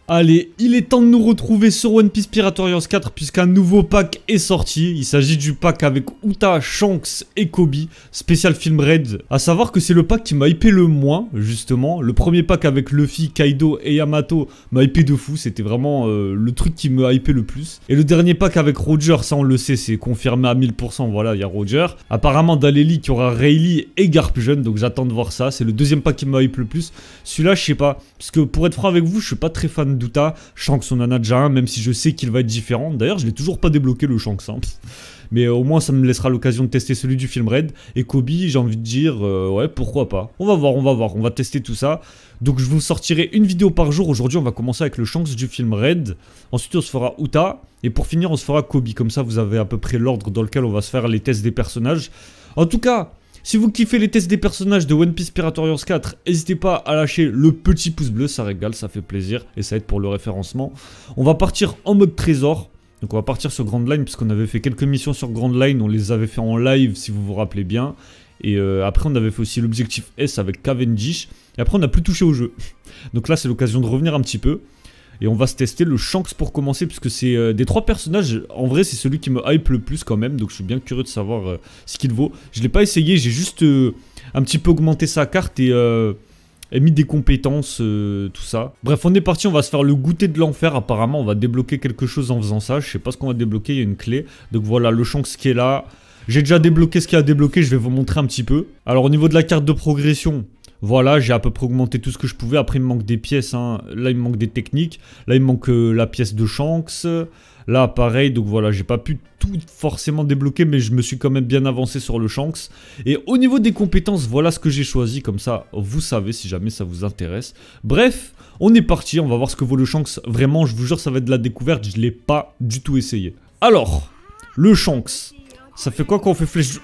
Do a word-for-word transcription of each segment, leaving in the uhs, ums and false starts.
Allez, il est temps de nous retrouver sur One Piece Pirate Warriors quatre puisqu'un nouveau pack est sorti. Il s'agit du pack avec Uta, Shanks et Kobe, spécial film Raid. A savoir que c'est le pack qui m'a hypé le moins, justement. Le premier pack avec Luffy, Kaido et Yamato m'a hypé de fou. C'était vraiment euh, le truc qui me hypé le plus. Et le dernier pack avec Roger, ça on le sait, c'est confirmé à mille pour cent. Voilà, il y a Roger. Apparemment dans les leaks, il y aura Rayleigh et Garp Jeune, donc j'attends de voir ça. C'est le deuxième pack qui m'a hypé le plus. Celui-là, je sais pas. Parce que pour être franc avec vous, je suis pas très fan d'Uta. Shanks on en a déjà un, même si je sais qu'il va être différent. D'ailleurs, je l'ai toujours pas débloqué le Shanks. Hein. Mais euh, au moins, ça me laissera l'occasion de tester celui du film Raid. Et Kobe, j'ai envie de dire, euh, ouais, pourquoi pas. On va voir, on va voir, on va tester tout ça. Donc, je vous sortirai une vidéo par jour. Aujourd'hui, on va commencer avec le Shanks du film Raid. Ensuite, on se fera Uta. Et pour finir, on se fera Kobe. Comme ça, vous avez à peu près l'ordre dans lequel on va se faire les tests des personnages. En tout cas, si vous kiffez les tests des personnages de One Piece Pirate Warriors quatre, n'hésitez pas à lâcher le petit pouce bleu, ça régale, ça fait plaisir et ça aide pour le référencement. On va partir en mode trésor, donc on va partir sur Grand Line puisqu'on avait fait quelques missions sur Grand Line, on les avait fait en live si vous vous rappelez bien. Et euh, après on avait fait aussi l'objectif S avec Cavendish et après on n'a plus touché au jeu. Donc là c'est l'occasion de revenir un petit peu. Et on va se tester le Shanks pour commencer, puisque c'est euh, des trois personnages, en vrai c'est celui qui me hype le plus quand même, donc je suis bien curieux de savoir euh, ce qu'il vaut. Je l'ai pas essayé, j'ai juste euh, un petit peu augmenté sa carte et, euh, et mis des compétences, euh, tout ça. Bref, on est parti, on va se faire le goûter de l'enfer, apparemment on va débloquer quelque chose en faisant ça, je sais pas ce qu'on va débloquer, il y a une clé. Donc voilà, le Shanks qui est là, j'ai déjà débloqué ce qu'il y a à débloquer, je vais vous montrer un petit peu. Alors au niveau de la carte de progression... Voilà, j'ai à peu près augmenté tout ce que je pouvais. Après, il me manque des pièces. Hein. Là, il me manque des techniques. Là, il me manque euh, la pièce de Shanks. Là, pareil. Donc voilà, j'ai pas pu tout forcément débloquer, mais je me suis quand même bien avancé sur le Shanks. Et au niveau des compétences, voilà ce que j'ai choisi. Comme ça, vous savez si jamais ça vous intéresse. Bref, on est parti. On va voir ce que vaut le Shanks. Vraiment, je vous jure, ça va être de la découverte. Je l'ai pas du tout essayé. Alors, le Shanks. Ça fait quoi quand on fait flèche...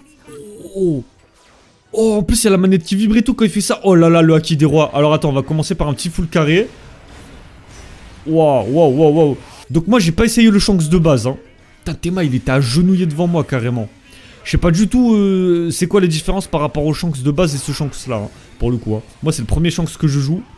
Oh! Oh, en plus, il y a la manette qui vibre et tout quand il fait ça. Oh là là, le haki des rois. Alors, attends, on va commencer par un petit full carré. Waouh, waouh, waouh, waouh. Donc, moi, j'ai pas essayé le Shanks de base. Hein. Putain, Tema, il était agenouillé devant moi, carrément. Je sais pas du tout euh, c'est quoi les différences par rapport au Shanks de base et ce Shanks-là, hein, pour le coup. Hein. Moi, c'est le premier Shanks que je joue.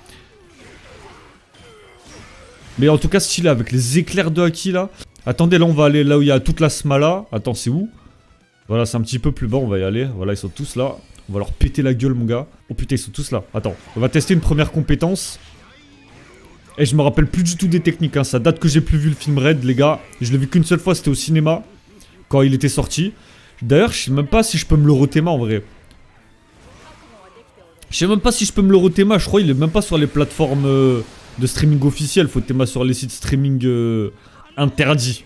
Mais en tout cas, stylé, avec les éclairs de haki, là. Attendez, là, on va aller là où il y a toute la smala. Attends, c'est où? Voilà, c'est un petit peu plus bas, on va y aller. Voilà, ils sont tous là. On va leur péter la gueule, mon gars. Oh putain, ils sont tous là. Attends, on va tester une première compétence. Et je me rappelle plus du tout des techniques. Hein. Ça date que j'ai plus vu le film Raid, les gars. Je l'ai vu qu'une seule fois, c'était au cinéma. Quand il était sorti. D'ailleurs, je sais même pas si je peux me le rethéma en vrai. Je sais même pas si je peux me le rethéma. Je crois qu'il est même pas sur les plateformes euh, de streaming officielles. Faut théma sur les sites streaming euh, interdits.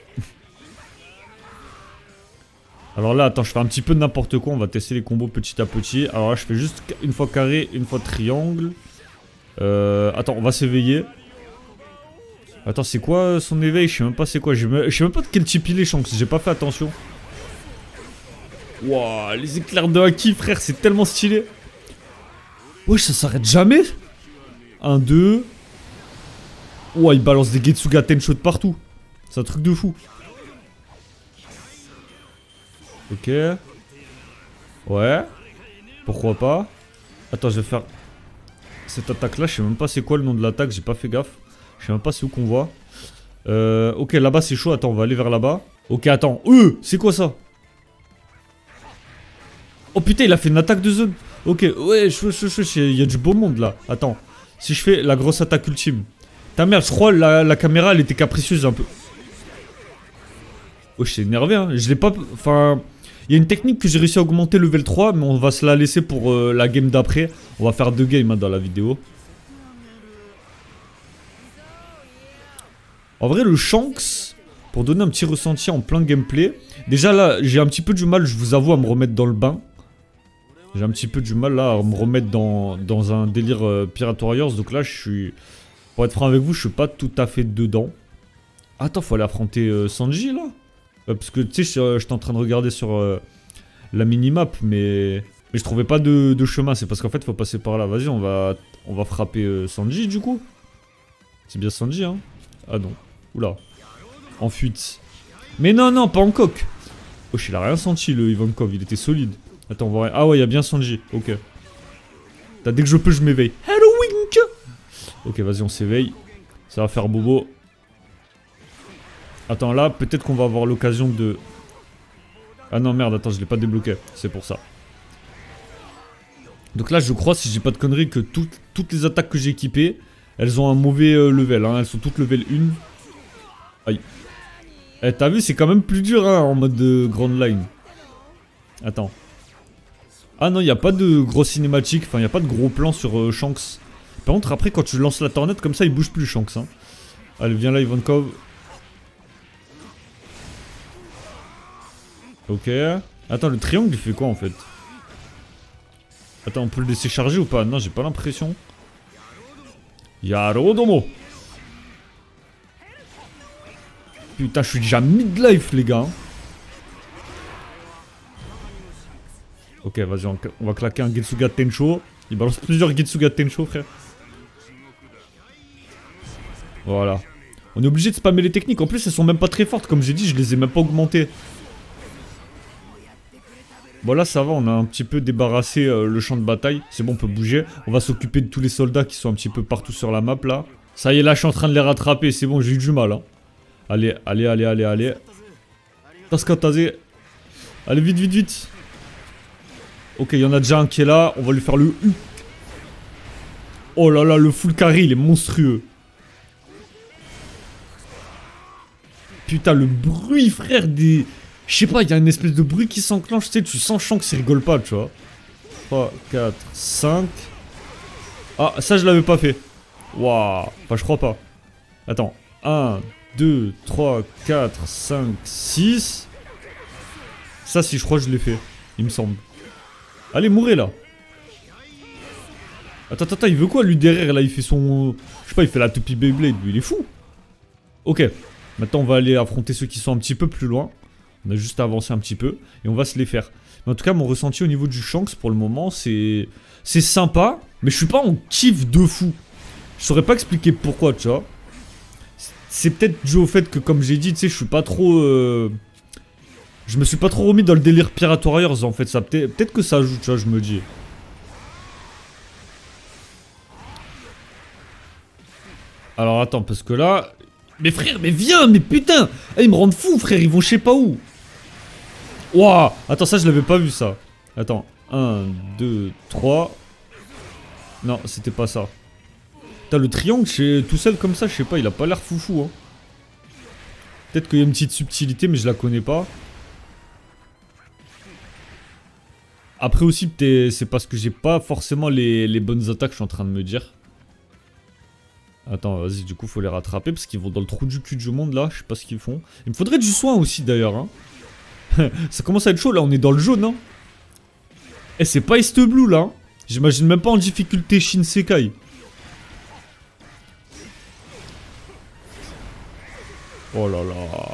Alors là, attends, je fais un petit peu de n'importe quoi. On va tester les combos petit à petit. Alors là, je fais juste une fois carré, une fois triangle. Euh, attends, on va s'éveiller. Attends, c'est quoi son éveil? Je sais même pas c'est quoi. Je sais même pas de quel type il est, Shanks. J'ai pas fait attention. Waouh, les éclairs de haki, frère, c'est tellement stylé. Wesh, ça s'arrête jamais. Un, deux. Ouah, il balance des Getsuga Tenshot de partout. C'est un truc de fou. Ok. Ouais. Pourquoi pas. Attends, je vais faire cette attaque là. Je sais même pas c'est quoi le nom de l'attaque. J'ai pas fait gaffe. Je sais même pas c'est où qu'on voit. Euh, ok, là-bas c'est chaud. Attends, on va aller vers là-bas. Ok, attends. Euh, c'est quoi ça? Oh putain, il a fait une attaque de zone. Ok, ouais, il y a du beau monde là. Attends. Si je fais la grosse attaque ultime. Ta merde, je crois la, la caméra elle était capricieuse un peu. Oh, je suis énervé, hein. Je l'ai pas... Enfin... Il y a une technique que j'ai réussi à augmenter level trois, mais on va se la laisser pour euh, la game d'après. On va faire deux games hein, dans la vidéo. En vrai, le Shanks, pour donner un petit ressenti en plein gameplay. Déjà là, j'ai un petit peu du mal, je vous avoue, à me remettre dans le bain. J'ai un petit peu du mal là à me remettre dans, dans un délire euh, Pirate Warriors. Donc là, je suis... Pour être franc avec vous, je suis pas tout à fait dedans. Attends, faut aller affronter euh, Sanji là. Euh, parce que tu sais, j'étais en train de regarder sur euh, la minimap, mais... mais je trouvais pas de, de chemin. C'est parce qu'en fait, faut passer par là. Vas-y, on va, on va frapper euh, Sanji du coup. C'est bien Sanji, hein. Ah non. Oula. En fuite. Mais non, non, pas en coque. Oh, il a rien senti le Ivankov, il était solide. Attends, on va voir. Ah ouais, il y a bien Sanji. Ok. Dès que je peux, je m'éveille. Hello Wink. Ok, vas-y, on s'éveille. Ça va faire bobo. Attends, là, peut-être qu'on va avoir l'occasion de... Ah non, merde, attends, je l'ai pas débloqué. C'est pour ça. Donc là, je crois, si j'ai pas de conneries, que tout, toutes les attaques que j'ai équipées, elles ont un mauvais euh, level. Hein. Elles sont toutes level un. Aïe. Eh, t'as vu, c'est quand même plus dur hein, en mode de grande line. Attends. Ah non, il n'y a pas de gros cinématique. Enfin, il n'y a pas de gros plan sur euh, Shanks. Par contre, après, quand tu lances la tornade, comme ça, il bouge plus, Shanks. Hein. Allez, viens là, Ivankov. Ok. Attends, le triangle, il fait quoi en fait? Attends, on peut le laisser charger ou pas? Non, j'ai pas l'impression. Yarodomo. Putain, je suis déjà mid-life, les gars. Ok, vas-y, on, on va claquer un Getsuga Tensho. Il balance plusieurs Getsuga Tensho, frère. Voilà. On est obligé de spammer les techniques. En plus, elles sont même pas très fortes. Comme j'ai dit, je les ai même pas augmentées. Bon là ça va, on a un petit peu débarrassé euh, le champ de bataille. C'est bon, on peut bouger. On va s'occuper de tous les soldats qui sont un petit peu partout sur la map là. Ça y est, là je suis en train de les rattraper. C'est bon, j'ai eu du mal. Hein. Allez, allez, allez, allez, allez. Taskataze. Allez, vite, vite, vite. Ok, il y en a déjà un qui est là. On va lui faire le U. Oh là là, le full carry, il est monstrueux. Putain, le bruit, frère, des... Je sais pas, il y a une espèce de bruit qui s'enclenche, tu sais, tu sens Shanks qui rigole pas, tu vois. trois, quatre, cinq... Ah, ça je l'avais pas fait. Waouh. Enfin, je crois pas. Attends. un, deux, trois, quatre, cinq, six... Ça, si, je crois que je l'ai fait. Il me semble. Allez, mourrez, là. Attends, attends, attends, il veut quoi, lui, derrière, là? Il fait son... Je sais pas, il fait la toupie Beyblade, lui, il est fou. Ok. Maintenant, on va aller affronter ceux qui sont un petit peu plus loin. On a juste à avancer un petit peu et on va se les faire. Mais en tout cas, mon ressenti au niveau du Shanks pour le moment, c'est c'est sympa, mais je suis pas en kiff de fou. Je saurais pas expliquer pourquoi, tu vois. C'est peut-être dû au fait que, comme j'ai dit, tu sais, je suis pas trop... Euh... Je me suis pas trop remis dans le délire Pirate Warriors, en fait. Ça peut-être peut-être que ça joue, tu vois, je me dis. Alors, attends, parce que là... Mais frère, mais viens, mais putain eh, ils me rendent fou, frère, ils vont je sais pas où. Waouh. Attends, ça, je l'avais pas vu, ça. Attends. un, deux, trois... Non, c'était pas ça. Putain, le triangle, tout seul comme ça, je sais pas, il a pas l'air foufou, hein. Peut-être qu'il y a une petite subtilité, mais je la connais pas. Après aussi, c'est parce que j'ai pas forcément les, les bonnes attaques, je suis en train de me dire. Attends, vas-y, du coup, faut les rattraper parce qu'ils vont dans le trou du cul du monde là. Je sais pas ce qu'ils font. Il me faudrait du soin aussi d'ailleurs. Hein. Ça commence à être chaud là, on est dans le jaune. Hein. Eh, c'est pas East Blue là. Hein. J'imagine même pas en difficulté Shinsekai. Oh là là.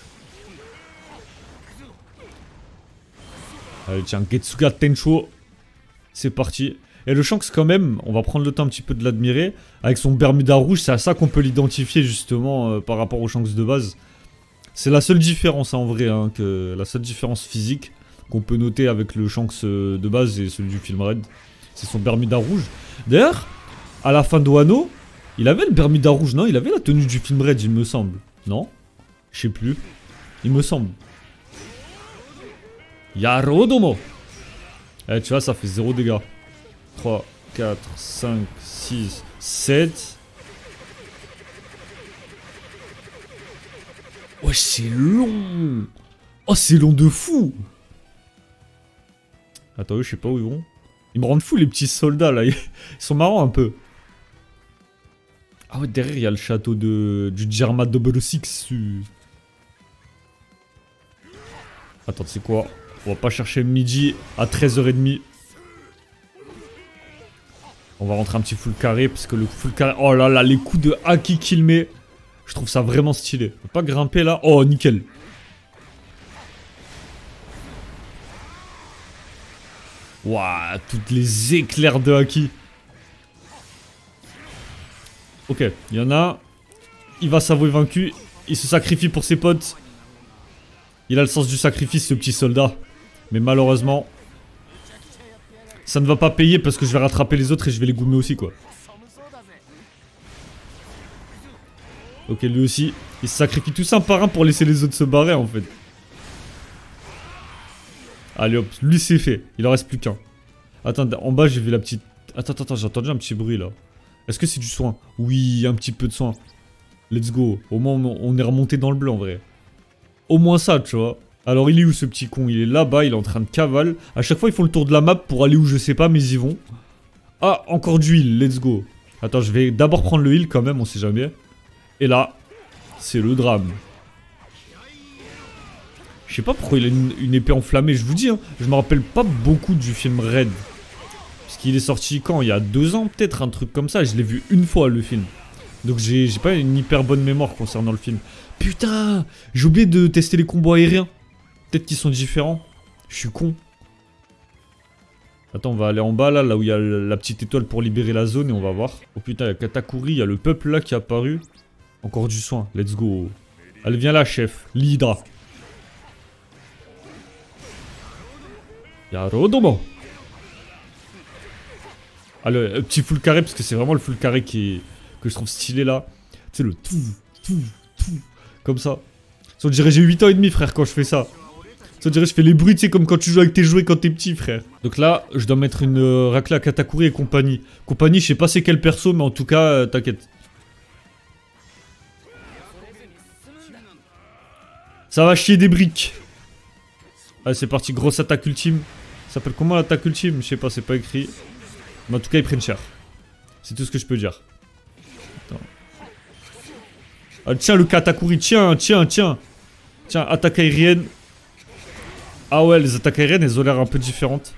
Allez, tiens, Getsuga Tensho. C'est parti. Et le Shanks quand même, on va prendre le temps un petit peu de l'admirer. Avec son Bermuda rouge, c'est à ça qu'on peut l'identifier justement euh, par rapport au Shanks de base. C'est la seule différence hein, en vrai, hein, que la seule différence physique qu'on peut noter avec le Shanks euh, de base et celui du film Red. C'est son Bermuda rouge. D'ailleurs, à la fin de Wano, il avait le Bermuda rouge, non? Il avait la tenue du film Red, il me semble. Non? Je sais plus. Il me semble. Yarodomo. Eh, tu vois, ça fait zéro dégâts. trois, quatre, cinq, six, sept. Ouais, c'est long. Oh, c'est long de fou. Attends, eux, je sais pas où ils vont. Ils me rendent fou, les petits soldats, là. Ils sont marrants, un peu. Ah ouais, derrière, il y a le château de... du Djerma Double Six. Attends, c'est quoi? On va pas chercher midi à treize heures trente. On va rentrer un petit full carré parce que le full carré... Oh là là, les coups de haki qu'il met. Je trouve ça vraiment stylé. On peut pas grimper là. Oh, nickel. Waouh, toutes les éclairs de haki. Ok, il y en a. Il va s'avouer vaincu. Il se sacrifie pour ses potes. Il a le sens du sacrifice, ce petit soldat. Mais malheureusement... ça ne va pas payer parce que je vais rattraper les autres et je vais les goumer aussi quoi. Ok, lui aussi. Il se sacrifie tous un par un pour laisser les autres se barrer en fait. Allez hop, lui c'est fait. Il en reste plus qu'un. Attends, en bas j'ai vu la petite... Attends, attends, attends, j'ai entendu un petit bruit là. Est-ce que c'est du soin? Oui, un petit peu de soin. Let's go. Au moins on est remonté dans le bleu en vrai. Au moins ça, tu vois. Alors il est où ce petit con? Il est là-bas, il est en train de cavale. À chaque fois ils font le tour de la map pour aller où je sais pas, mais ils y vont. Ah, encore du heal, let's go. Attends, je vais d'abord prendre le heal quand même, on sait jamais. Et là, c'est le drame. Je sais pas pourquoi il a une, une épée enflammée, je vous dis, hein, je me rappelle pas beaucoup du film Red. Parce qu'il est sorti quand? Il y a deux ans peut-être, un truc comme ça, je l'ai vu une fois le film. Donc j'ai pas une hyper bonne mémoire concernant le film. Putain, j'ai oublié de tester les combos aériens. Peut-être qu'ils sont différents. Je suis con. Attends, on va aller en bas là, là où il y a la petite étoile pour libérer la zone et on va voir. Oh putain, il y a Katakuri, il y a le peuple là qui est apparu. Encore du soin, let's go. Allez, viens là, chef, l'Hydra. Y'a Rodomo. Ah, le, le petit full carré, parce que c'est vraiment le full carré qui est, que je trouve stylé là. Tu sais, le tout, tout, tout, comme ça. Ça, on dirait j'ai huit ans et demi, frère, quand je fais ça. Ça, on dirait je fais les bruits, tu sais, comme quand tu joues avec tes jouets quand t'es petit, frère. Donc là, je dois mettre une euh, raclée à Katakuri et compagnie. Compagnie, je sais pas c'est quel perso, mais en tout cas, euh, t'inquiète. Ça va chier des briques. Allez, c'est parti, grosse attaque ultime. Ça s'appelle comment l'attaque ultime? Je sais pas, c'est pas écrit. Mais en tout cas, ils prennent cher. C'est tout ce que je peux dire. Attends. Ah, tiens, le Katakuri, tiens, tiens, tiens. Tiens, attaque aérienne. Ah ouais, les attaques aériennes, elles ont l'air un peu différentes.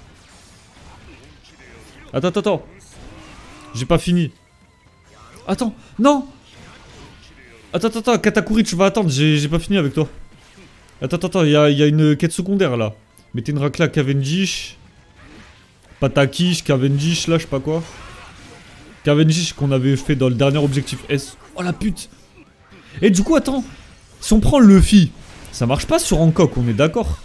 Attends, attends, attends. J'ai pas fini. Attends, non. Attends, attends, attends, Katakuri, tu vas attendre, j'ai pas fini avec toi. Attends, attends, attends, il y a, y a une quête secondaire là. Mettez une raclée à Cavendish. Patakish, Cavendish, là, je sais pas quoi. Cavendish qu'on avait fait dans le dernier objectif S. Oh la pute. Et du coup, attends. Si on prend Luffy, ça marche pas sur Hancock, on est d'accord?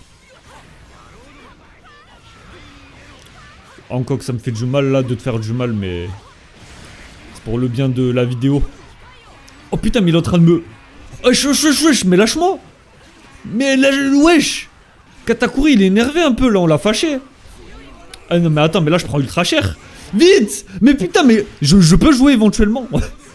Hancock, ça me fait du mal là de te faire du mal, mais... c'est pour le bien de la vidéo. Oh putain, mais il est en train de me... Wesh, wesh, wesh, wesh, mais lâche-moi. Mais là, wesh. Katakuri, il est énervé un peu là, on l'a fâché. Ah non mais attends, mais là je prends ultra cher. Vite. Mais putain, mais je, je peux jouer éventuellement.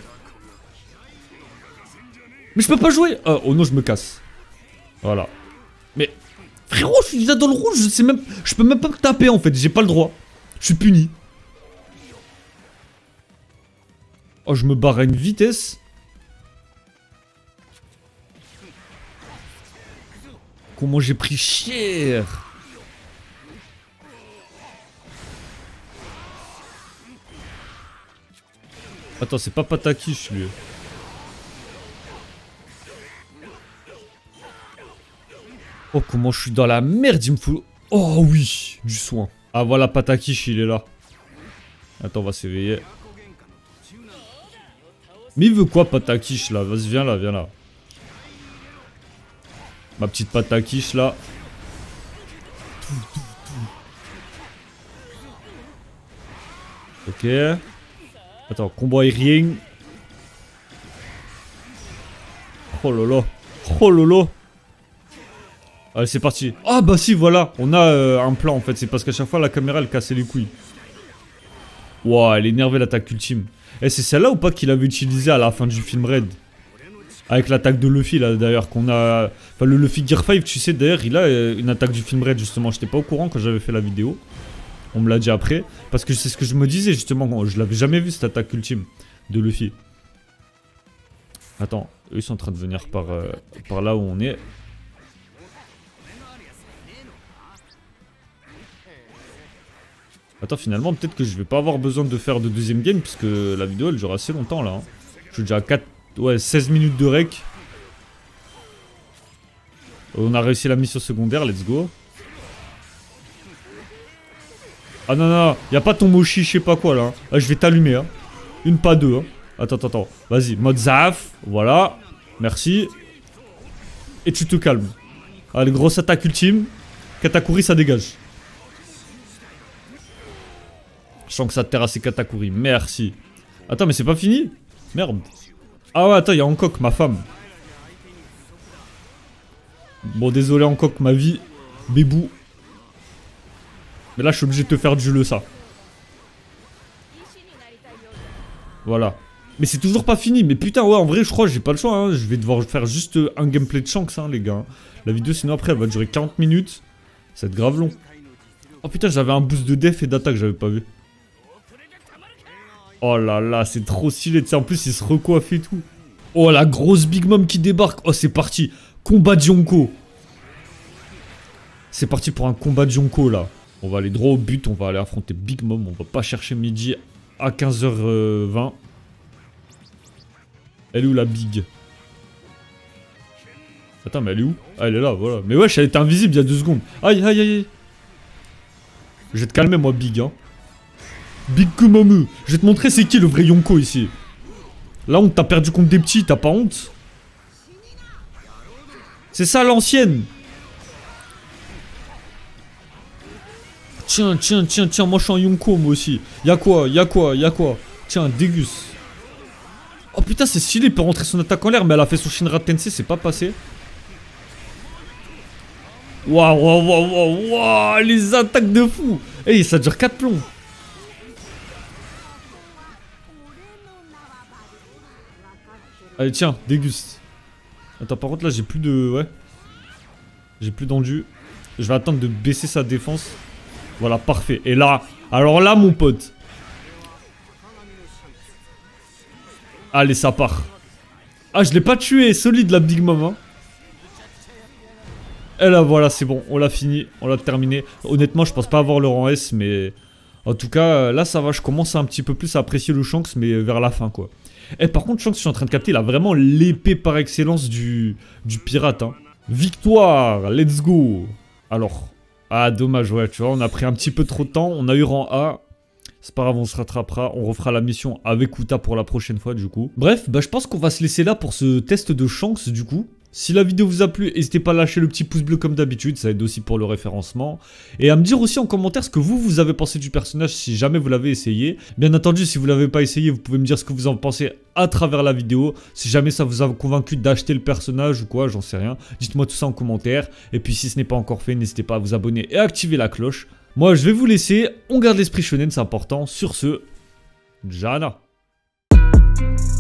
Mais je peux pas jouer. Oh, oh non, je me casse. Voilà. Mais frérot, je suis là dans le rouge, je sais même... Je peux même pas me taper en fait, j'ai pas le droit. Je suis puni. Oh, je me barre à une vitesse. Comment j'ai pris cher. Attends, c'est pas Patakish lui. Oh, comment je suis dans la merde, il me faut... Oh oui, du soin. Ah voilà, Patakish, il est là. Attends, on va s'éveiller. Mais il veut quoi, Patakish là? Vas-y, viens là, viens là. Ma petite Patakish là. Ok. Attends, combo aérien. Oh lolo. Oh lolo. Allez, c'est parti. Ah bah si, voilà. On a euh, un plan en fait. C'est parce qu'à chaque fois la caméra elle cassait les couilles. Ouah, elle est énervée l'attaque ultime. Et c'est celle-là ou pas qu'il avait utilisé à la fin du film Red? Avec l'attaque de Luffy là d'ailleurs qu'on a... Enfin le Luffy Gear cinq tu sais d'ailleurs il a euh, une attaque du film Red justement. J'étais pas au courant quand j'avais fait la vidéo. On me l'a dit après. Parce que c'est ce que je me disais justement. Je l'avais jamais vu cette attaque ultime de Luffy. Attends, eux ils sont en train de venir par, euh, par là où on est. Attends, finalement peut-être que je vais pas avoir besoin de faire de deuxième game. Puisque la vidéo elle dure assez longtemps là. Hein. Je suis déjà à quatre... Ouais, seize minutes de rec. On a réussi la mission secondaire, let's go. Ah non, non, y a pas ton mochi, je sais pas quoi là. Ah, je vais t'allumer, hein. Une, pas deux. Hein. Attends, attends, attends. Vas-y, mode Zaf. Voilà. Merci. Et tu te calmes. Allez, grosse attaque ultime. Katakuri, ça dégage. Je sens que ça terrasse Katakuri. Merci. Attends, mais c'est pas fini? Merde. Ah ouais, attends, il y a Hancock, ma femme. Bon, désolé Hancock, ma vie. Bébou. Mais là, je suis obligé de te faire du le ça. Voilà. Mais c'est toujours pas fini. Mais putain, ouais, en vrai, je crois que j'ai pas le choix. Hein. Je vais devoir faire juste un gameplay de Shanks, hein, les gars. La vidéo, sinon après, elle va durer quarante minutes. Ça va être grave long. Oh putain, j'avais un boost de def et d'attaque, j'avais pas vu. Oh là là, c'est trop stylé. Tu sais, en plus, il se recoiffe et tout. Oh, la grosse Big Mom qui débarque. Oh, c'est parti. Combat de Yonko. C'est parti pour un combat de Yonko, là. On va aller droit au but. On va aller affronter Big Mom. On va pas chercher midi à quinze heures vingt. Elle est où la Big? Attends, mais elle est où? Ah, elle est là, voilà. Mais wesh, elle était invisible il y a deux secondes. Aïe, aïe, aïe. Je vais te calmer, moi, Big, hein. Big Kumamu. Je vais te montrer c'est qui le vrai Yonko ici. Là, on t'a perdu contre des petits, t'as pas honte? C'est ça l'ancienne. Tiens, tiens, tiens, tiens, moi je suis un Yonko, moi aussi. Y'a quoi, y'a quoi, y'a quoi? Tiens, déguste. Oh putain, c'est stylé, il peut rentrer son attaque en l'air, mais elle a fait son Shinra Tensei, c'est pas passé. Waouh, waouh, waouh, waouh, waouh, les attaques de fou. Hey, ça dure quatre plombs. Allez, tiens, déguste. Attends, par contre, là, j'ai plus de... Ouais. J'ai plus d'endu. Je vais attendre de baisser sa défense. Voilà, parfait. Et là, alors là, mon pote. Allez, ça part. Ah, je l'ai pas tué. Solide, la Big Mom, hein. Et là, voilà, c'est bon. On l'a fini. On l'a terminé. Honnêtement, je pense pas avoir le rang S, mais... En tout cas, là, ça va. Je commence un petit peu plus à apprécier le Shanks, mais vers la fin, quoi. Et par contre, Shanks, je suis en train de capter, il a vraiment l'épée par excellence du, du pirate, hein. Victoire, let's go. Alors, ah dommage, ouais, tu vois, on a pris un petit peu trop de temps, on a eu rang A. C'est pas grave, on se rattrapera, on refera la mission avec Uta pour la prochaine fois, du coup. Bref, bah je pense qu'on va se laisser là pour ce test de Shanks, du coup. Si la vidéo vous a plu, n'hésitez pas à lâcher le petit pouce bleu comme d'habitude, ça aide aussi pour le référencement. Et à me dire aussi en commentaire ce que vous, vous avez pensé du personnage si jamais vous l'avez essayé. Bien entendu, si vous l'avez pas essayé, vous pouvez me dire ce que vous en pensez à travers la vidéo. Si jamais ça vous a convaincu d'acheter le personnage ou quoi, j'en sais rien. Dites-moi tout ça en commentaire. Et puis si ce n'est pas encore fait, n'hésitez pas à vous abonner et à activer la cloche. Moi, je vais vous laisser. On garde l'esprit shonen, c'est important. Sur ce, Jana.